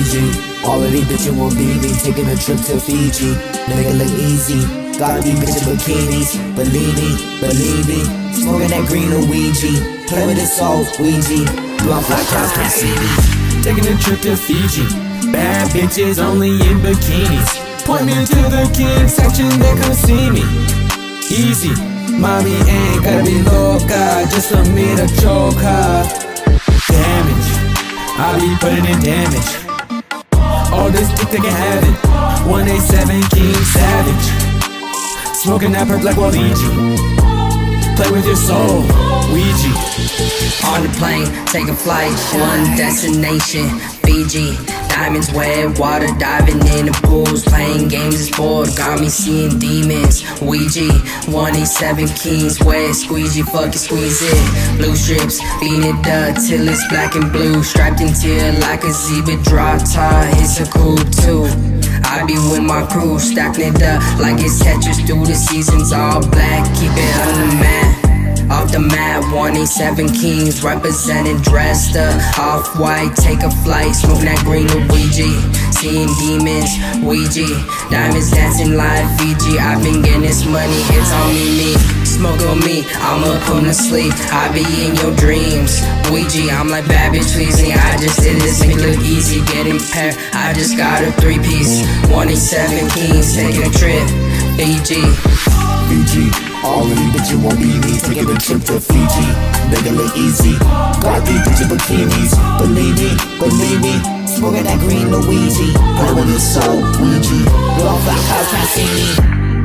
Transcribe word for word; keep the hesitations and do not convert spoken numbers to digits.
Fiji. All of these bitches won't be me, taking a trip to Fiji. Make it look easy, gotta be bitches bikinis. Believe me, believe me, smoking that green Luigi. Play with it so Ouija, blunt fly cows can't see me. Taking a trip to Fiji, bad bitches only in bikinis. Point me to the king section, they come see me. Easy, mommy ain't gotta be loca, just for me to choke her. Damage, I be putting in damage. All this dick they can have it. one eighty-seven King Savage, smoking that perp like Luigi. Play with your soul, Ouija. On the plane, taking flight, one destination, Fiji. Diamonds wet, water diving in the pools, playing games is bored, got me seeing demons. Ouija, one eighty-seven Kings West, squeegee, fucking squeeze it. Blue strips, beat it up till it's black and blue, striped in tear like a zebra drop top, it's a cool too. I be with my crew, stacking it up like it's Tetris through the seasons, all black, keep it on the mat. Off the mat, one eighty-seven Kings, representing dressed up, off-white, take a flight, smoking that green Luigi. Seeing demons, Ouija, diamonds dancing like Fiji. I've been getting this money, it's on me, me. Smoke on me, I'ma put them to sleep. I be in your dreams, Ouija. I'm like bad bitch, please me. I just did this, make it look easy, getting paired. I just got a three-piece, one eighty-seven Kings, taking a trip, Fiji. Fiji, all of these bitches won't be me, taking a trip to Fiji. Make it look easy, got these bitches bikinis. Believe me, believe me, smoking that green Luigi. Play with your soul, Ouija, blunt fly cows can't see me.